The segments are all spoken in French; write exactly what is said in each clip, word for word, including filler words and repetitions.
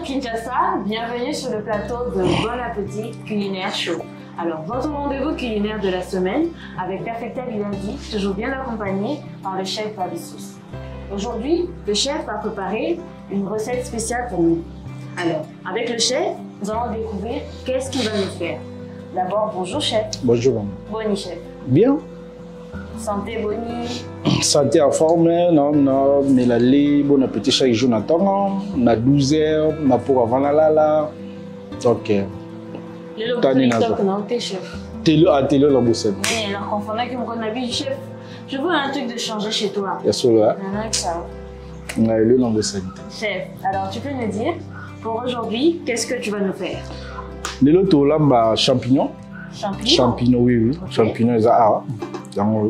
Kinshasa, bienvenue sur le plateau de Bon Appétit Culinaire Show. Alors, votre rendez-vous culinaire de la semaine avec Perfecta Biladi, toujours bien accompagné par le chef Babissos. Aujourd'hui, le chef a préparé une recette spéciale pour nous. Alors, avec le chef, nous allons découvrir qu'est-ce qu'il va nous faire. D'abord, bonjour chef. Bonjour maman. Boni chef. Bien. Santé Boni. Santé en forme, non, non, mais la lait, bon appétit chaque jour, na temps, na douze heures, na pour avant la la la. Ok. Le local TikTok, non, t'es chef. Télé, à télé, la bosse. Mais alors, confondant que mon habit chef, je veux un truc de changer chez toi. Bien sûr, là. Ça. Na le la bosse. Chef, alors tu peux nous dire, pour aujourd'hui, qu'est-ce que tu vas nous faire? Le loto là, bah champignons. Champignons. Champignons, oui, oui. Okay. Champignons, ça a. Dans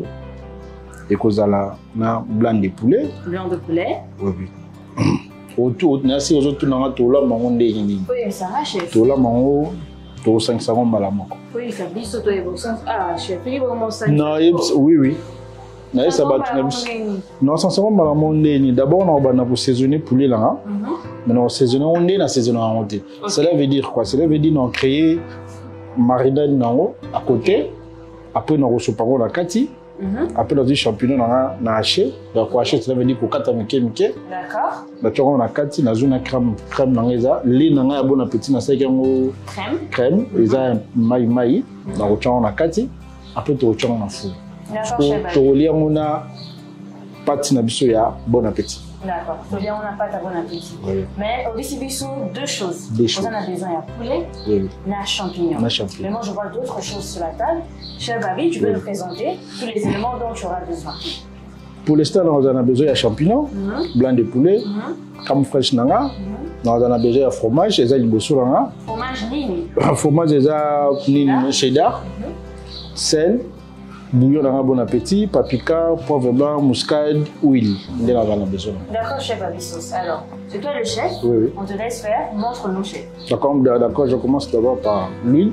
et cause là, na blanc de poulet. Blanc de poulet. Oui, oui. Autour, na si aux autres na to là, mango ndé ni. Oui, ça va chef. To là mango. To cinq secondes bala moko. Oui, ça dit sauto et bon sens. Ah, chef, il va comment ça? Non, oui, oui. Na ça bat na bis. Non, cinq secondes bala mango ndé ni. D'abord on va na pour saisonner poulet là. Mhm. Maintenant saisonner on est na saisonner en monté. Cela veut dire quoi? Cela veut dire non créer marinade nango à côté. Après on reçoit par la kati. Après on a des champignons na na haché. Donc haché cela veut dire ko kata mike mike. D'accord. La tu on a kati na zone crème crème nangeza. Lait nanga bon appétit na ça yango crème. Crème, ils mai mai. Na ko on a kati. Après tu on a four. D'accord chef. To lier on a pâte na biso ya bon appétit. D'accord. To lier on a pâte à bon appétit. Oui. Mais au début biso deux choses. Deux choses. On a besoin de poulet. Oui. Na champignons. Na champignons. Mais moi je vois d'autres choses sur la table. Chef Babi, tu peux nous présenter tous les éléments dont tu auras besoin. Pour l'instant, on a besoin de champignons, mm-hmm. blanc de poulet, mm-hmm. crème fraîche nanga. Mm-hmm. On a besoin de fromage, et ça liboso nanga. Fromage nini. Fromage et ça nini cheddar, mm-hmm. sel, bouillon nanga bon appétit, paprika, poivre blanc, muscade, huile. On a besoin. D'accord, chef Babissos. Alors, c'est toi le chef. Oui, oui. On te laisse faire. Montre-nous, chef. D'accord, d'accord. Je commence d'abord par l'huile.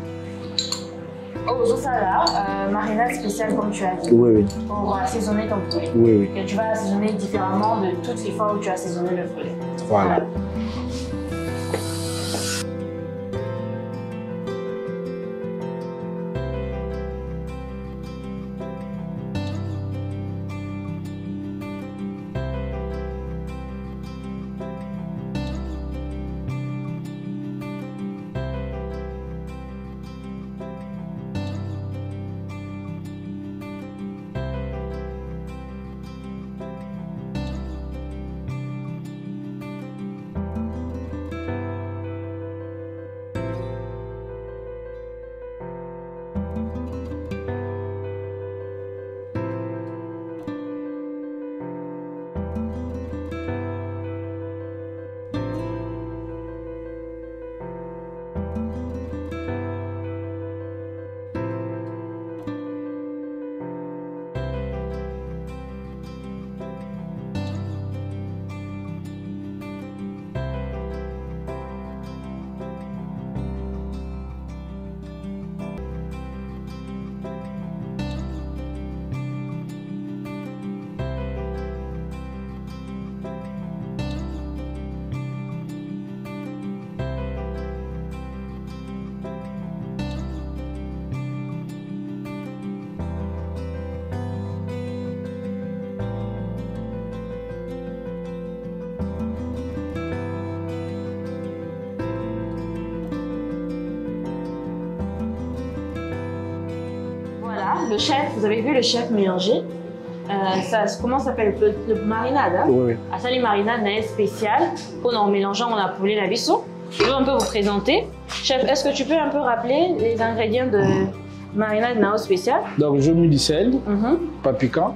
Oh, ça là, euh, marinade spéciale comme tu as dit. Oui, oui. Pour assaisonner ton poulet. Oui, oui. Et tu vas assaisonner différemment de toutes les fois où tu as assaisonné le poulet. Voilà. voilà. Le chef, vous avez vu le chef mélanger. Euh, ça, comment ça s'appelle le, le marinade hein? Oui, oui. À ça, les marinades n'est spécial. En mélangeant, on a poulet la bisso. Je veux un peu vous présenter. Chef, est-ce que tu peux un peu rappeler les ingrédients de marinade nao spécial? Donc, je mets du sel, mm-hmm. paprika,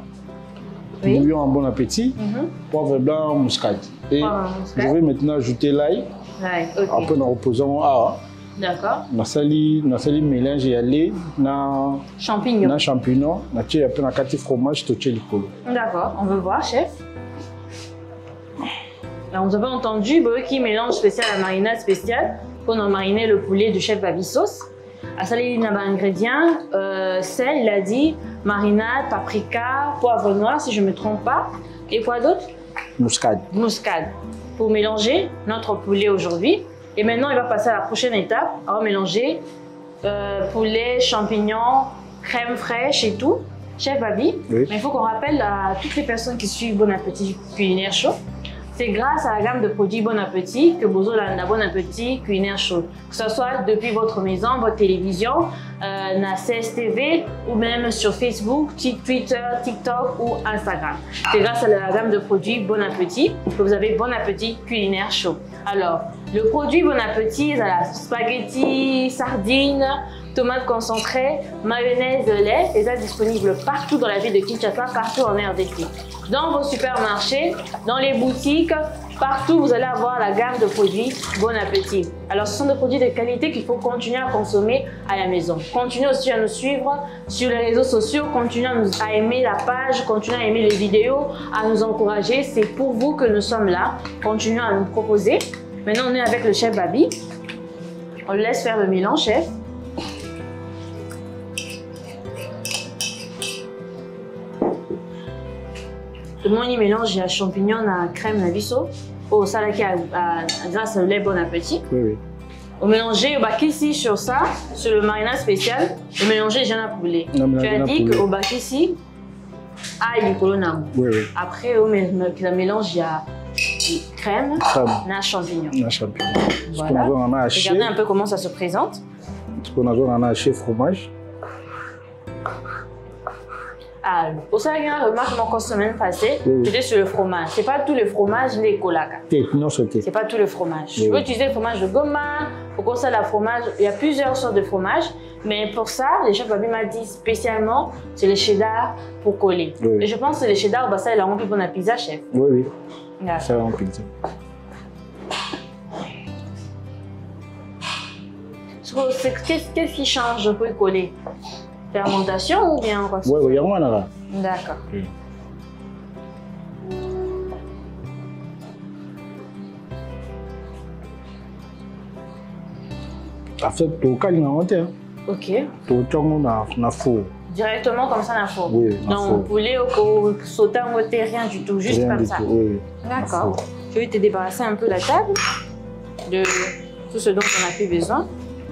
oui. bouillon en bon appétit, mm-hmm. poivre blanc, muscade. Et je vais maintenant ajouter l'ail. L'ail, ok. Après, nous reposons à. D'accord. Na sali na sali mélange ya lait na champignons. Na champignons, na tie après na kati fromage to tie likolo. D'accord, on veut voir chef. Alors, vous avez entendu qui mélange spécial à marinade spéciale pour mariner le poulet du chef Babissos. À sali il y a des ingrédients euh, sel, il a dit marinade, paprika, poivre noir si je ne me trompe pas. Et quoi d'autre? Muscade. Muscade. Pour mélanger notre poulet aujourd'hui. Et maintenant, il va passer à la prochaine étape. On va mélanger euh, poulet, champignons, crème fraîche et tout. Chef Babi, oui. mais il faut qu'on rappelle à toutes les personnes qui suivent Bon Appétit Culinaire Show, c'est grâce à la gamme de produits Bon Appétit que Bozo la Bon Appétit Culinaire Show. Que ce soit depuis votre maison, votre télévision, euh, na C S T V ou même sur Facebook, Twitter, TikTok ou Instagram. C'est grâce à la gamme de produits Bon Appétit que vous avez Bon Appétit Culinaire Show. Alors, le produit Bon Appétit, il y a la spaghetti, sardines, tomates concentrées, mayonnaise, lait, et ça disponible partout dans la ville de Kinshasa, partout en R D C. Dans vos supermarchés, dans les boutiques, partout vous allez avoir la gamme de produits Bon Appétit. Alors ce sont des produits de qualité qu'il faut continuer à consommer à la maison. Continuez aussi à nous suivre sur les réseaux sociaux, continuez à, nous, à aimer la page, continuez à aimer les vidéos, à nous encourager. C'est pour vous que nous sommes là. Continuez à nous proposer. Maintenant on est avec le chef Babi. On le laisse faire le mélange, chef. Le monde mélange la champignon, la crème, la bisso, au salaki grâce au lait Bon Appétit. Oui, oui. On mélange au bac ici sur ça, sur le marinade spécial, on mélange déjà la poulet. Tu as dit qu'au bac ici, aïe, le colonam. Oui, oui. Après, on mélange, il y a crème, la champignon. La champignon. Voilà. Regardez un peu comment ça se présente. Ce qu'on a on a haché fromage. Ah, au sein de la remarque la semaine passée, oui, oui. C'était sur le fromage. C'est pas tout le fromage les colaka. Non, c'est pas tout le fromage. Oui, je peux oui. utiliser le fromage de Goma, pour ça la fromage. Il y a plusieurs sortes de fromage, mais pour ça, le chef Babi m'a dit spécialement c'est le cheddar pour coller. Oui, oui. Et je pense que le cheddar, bah, ça il a rempli pour la pizza, chef. Oui, oui. D'accord. Ça en pizza. Qu'est-ce qui change pour coller? Fermentation ou bien quoi? Oui, oui, il y a un là. D'accord. Oui. En fait, tout cas, il y a un monté. Ok. Tout le temps, on a four. Directement comme ça, on a four. Oui. Donc, poulet au sauté, on ne rien du tout, juste rien comme du ça. Tout, oui. D'accord. Je vais te débarrasser un peu la table de tout ce dont on a plus besoin.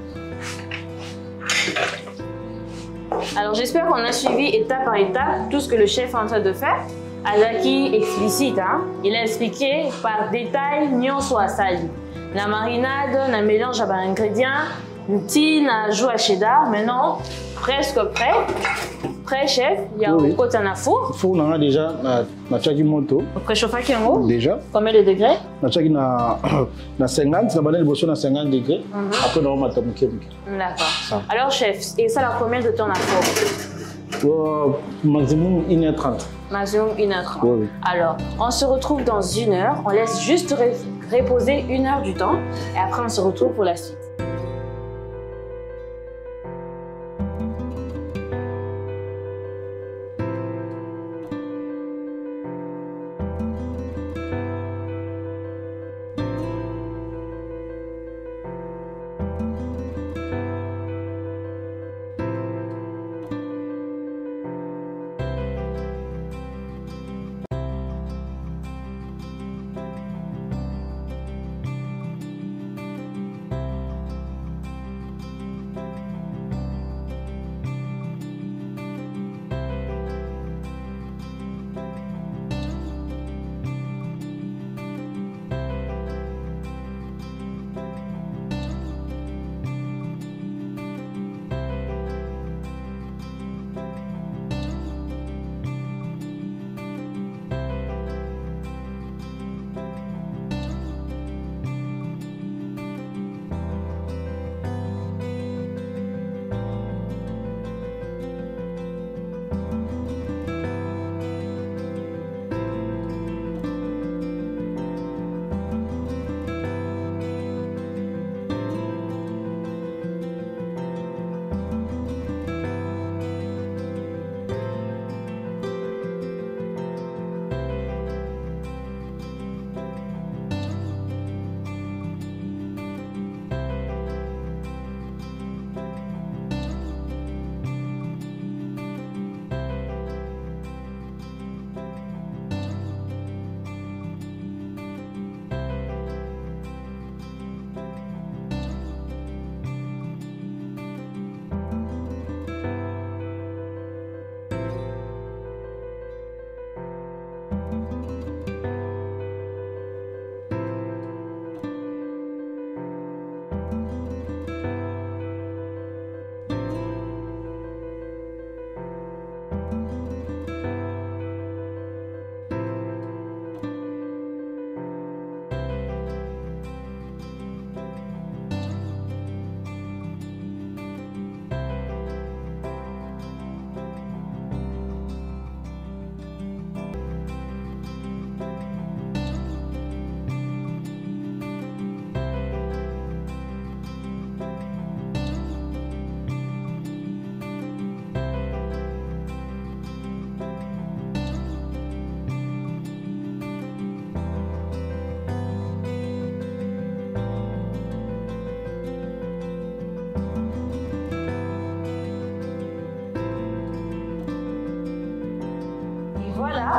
Alors j'espère qu'on a suivi étape par étape tout ce que le chef est en train de faire. Azaki explicite, hein? Il a expliqué par détail, nyon soit sali. La marinade, la mélange à ingrédients, l'outil, la joue à cheddar. Maintenant, presque prêt. Prêt, chef. Il y a oui, au côté un four. Le four, on a déjà na chaki moto. Préchauffage qui est en haut. Déjà. Combien de degrés? Na chaki na na cinquante, na banane bosso na cinquante degrés. Mm-hmm. Après, on va mettre un peu. D'accord. Alors, chef, et ça, la combien de temps à four? Uh, maximum une heure trente. Maximum une heure trente. Oui, oui. Alors, on se retrouve dans une heure. On laisse juste ré reposer une heure du temps. Et après, on se retrouve pour la suite.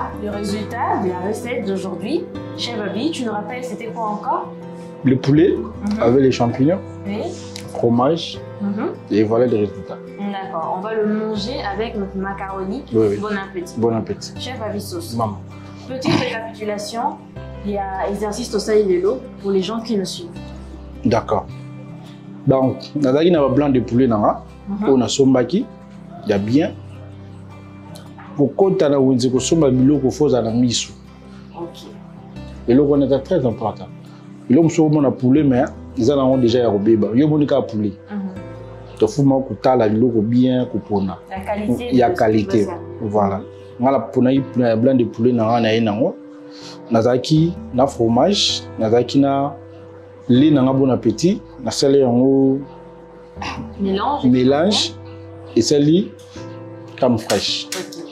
voilà le résultat de la recette d'aujourd'hui. Chef Babi, tu nous rappelles c'était quoi encore? Le poulet mm-hmm. avec les champignons, oui. fromage, mm-hmm. et voilà le résultat. D'accord, on va le manger avec notre macaroni. Oui, oui. Bon appétit. Bon appétit. Chef Babi sauce. Maman. Petite récapitulation, il y a exercice au sel de l'eau pour les gens qui nous suivent. D'accord. Donc, on a un blanc de poulet, on a sombaki, il y a bien. Pour qu'on ait un somba bilo qu'on fasse à la mise. Ok. Et là, on est très important. Et là, on a poulet, mais ils ont déjà un bébé. Il y a un poulet. Il faut que la bilo bien coupona. La qualité. Il y a qualité. Voilà. On a un blanc de poulet, on a un nazaki na fromage, nazaki na lait na bon appétit, na salé en mélange mélange et sali crème fraîche.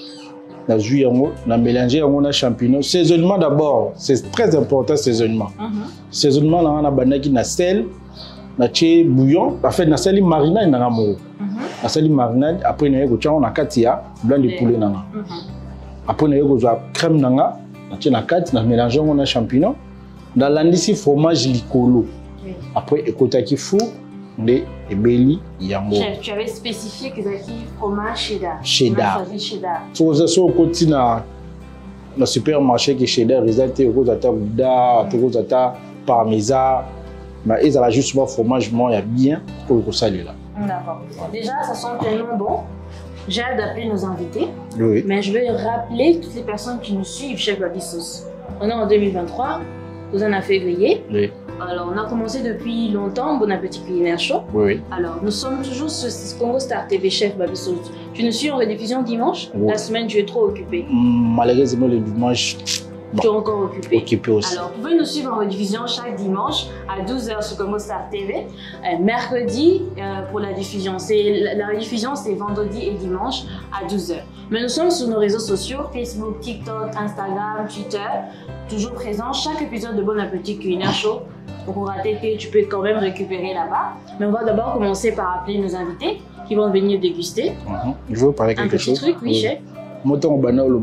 Na jus en na mélanger en na champignons. Saisonnement d'abord, c'est très important saisonnement. Saisonnement na na banaki na sel, na tché bouillon, en fait na sali marinade na ngamo. Na sali marinade après na yeko tcha on a katia blanc de poulet na. Après na yeko za crème na nga. On a mélangé les champignons. Dans l'andisi fromage licolo. Oui. Après, écoutez fou de ebeli yango. Chef, tu avais spécifié que c'était fromage cheddar. Cheddar. Cheddar. Si vous avez au côté dans le supermarché qui cheddar, ils ont au côté gouda, au côté parmesan, mais ils ont juste un fromage moi il bien pour le saler là. D'accord. Déjà, ça sent tellement bon. J'ai hâte d'appeler nos invités, oui. Mais je vais rappeler toutes les personnes qui nous suivent chez Babi Sauce. On est en deux mille vingt-trois, nous en a février. Oui. Alors, on a commencé depuis longtemps, Bon Appétit Culinaire Show. Oui. Alors, nous sommes toujours sur Congo Star T V, chef Babi Sauce. Tu nous suis en rediffusion dimanche? Oui. La semaine, tu es trop occupé. Malheureusement, le dimanche, bon, tu es encore occupé. Occupé aussi. Alors, vous pouvez nous suivre en rediffusion chaque dimanche à douze heures sur Congo Star T V. Euh, mercredi euh, pour la diffusion. La, la rediffusion, c'est vendredi et dimanche à douze heures. Mais nous sommes sur nos réseaux sociaux, Facebook, TikTok, Instagram, Twitter. Toujours présents. Chaque épisode de Bon Appétit Culinaire Show. Pour rater, tu peux quand même récupérer là-bas. Mais on va d'abord commencer par appeler nos invités qui vont venir déguster. Mm-hmm. Je veux parler quelque Un chose. Un petit truc, oui, oui. Chef. Moi, je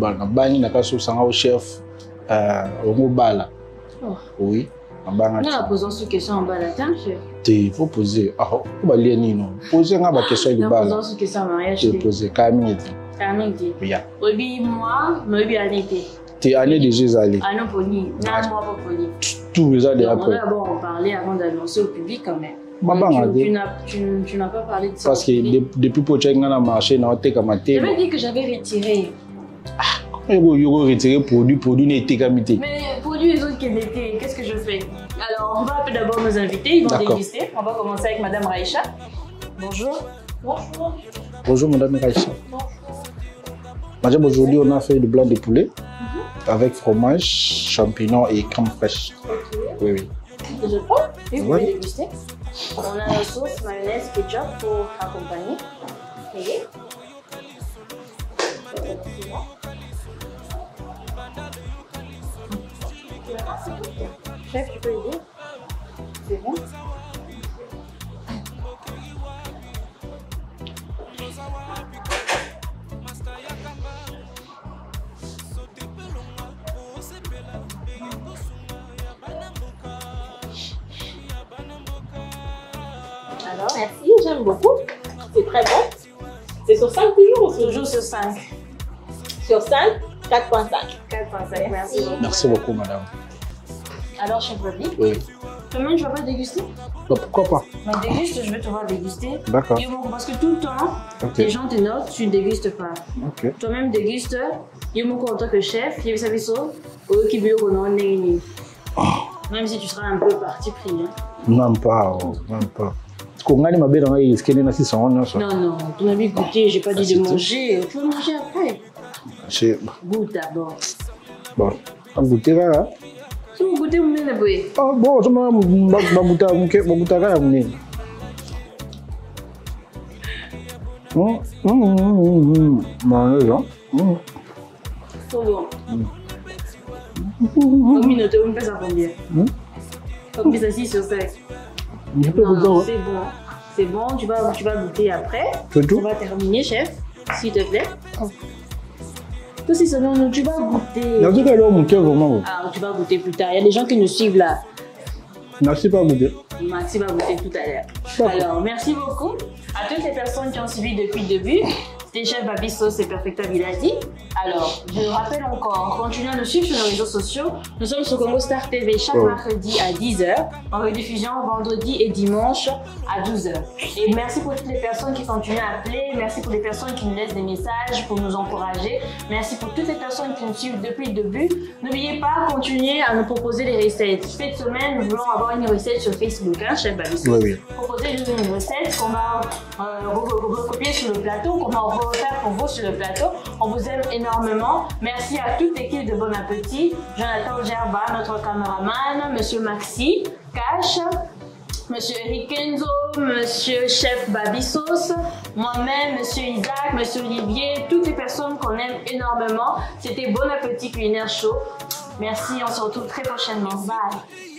suis un chef. Euh, au bala. Oh. Oui. On a posé une question en bas là, chef. Il faut poser. Ah, on va lire non. Poser une question de bala. On a posé une question en mariage. Je poser. Camille. Camille. Oui. Oui, moi, moi, bien été. Tu es allé déjà allé. Ah non, poli. Non, moi pas poli. Tout les allés après. On va d'abord en parler avant d'annoncer au public quand même. Tu, tu, tu n'as pas parlé de ça. Parce que de, depuis que tu as marché, tu as comme un thème. J'avais dit que j'avais retiré. Il faut retirer produit, produit n'était qu'amité. Mais produit les autres qui étaient, qu'est-ce que je fais? Alors, on va appeler d'abord nos invités, ils vont déguster. On va commencer avec Madame Raïcha. Bonjour. Bonjour. Bonjour Madame Raïcha. Bonjour. Madame, aujourd'hui on a fait du blanc de poulet mm-hmm. avec fromage, champignons et crème fraîche. Ok. Oui, oui. Je prends et vous pouvez déguster. On a la sauce mayonnaise ketchup pour accompagner. Et chef, tu peux aider? C'est bon? Alors, merci, j'aime beaucoup. C'est très bon. C'est sur cinq toujours ou sur toujours sur cinq? Sur cinq, quatre virgule cinq. quatre virgule cinq, merci beaucoup. Merci beaucoup, madame. Alors, chef Babi, oui. Toi-même, tu ne vas pas déguster? Bah, pourquoi pas? Mais déguste, je vais te voir déguster. D'accord. Parce que tout le temps, okay. Les gens te notent, tu ne dégustes pas. Okay. Toi-même, déguste. Il y a en tant que chef, il y a des choses qui veulent même si tu seras un peu parti pris. Hein. Même pas, oh, même pas. Non, non, tu m'as dit goûter, j'ai pas dit de manger. Tu vas manger après. Goûte d'abord. Bon, on goûter là. Tu vas goûter mon nez. Ah bon, je vais goûter à mon nez. Je vais goûter à mon nez. Hum, hum, hum, hum. Manger, hein. Hum. Trop bon. Combien de on fait ça combien? Combien ça six sur cinq? Non, c'est bon. C'est bon, tu vas, tu vas goûter après. On va terminer, chef, s'il te plaît. Toi, si c'est non, tu vas goûter. En tout cas, alors, mon cœur, vraiment. Ah, tu vas goûter plus tard. Il y a des gens qui nous suivent là. Merci pas goûter. Maxi va goûter tout à l'heure. Alors, merci beaucoup à toutes les personnes qui ont suivi depuis le début. C'était Chef Baby Sauce et Perfecta Villadi. Alors, je le rappelle encore, continuez à nous suivre sur nos réseaux sociaux. Nous sommes sur Congo Star T V chaque oh. mercredi à dix heures, en rediffusion vendredi et dimanche à douze heures. Et merci pour toutes les personnes qui continuent à appeler. Merci pour les personnes qui nous laissent des messages pour nous encourager. Merci pour toutes les personnes qui nous suivent depuis le début. N'oubliez pas, continuez à nous proposer des recettes. Cette semaine, nous voulons avoir une recette sur Facebook, hein, Chef Baby Sauce. Oui, oui. Proposez-nous une recette qu'on va euh, recopier sur le plateau, qu'on va refaire pour vous sur le plateau. On vous aime énormément. Merci à toute l'équipe de Bon Appétit. Jonathan Gerba, notre caméraman, Monsieur Maxi, Cash, Monsieur Eric Kenzo, Monsieur Chef Baby Sauce, moi-même, Monsieur Isaac, Monsieur Olivier, toutes les personnes qu'on aime énormément. C'était Bon Appétit Culinaire Show. Merci, on se retrouve très prochainement. Bye.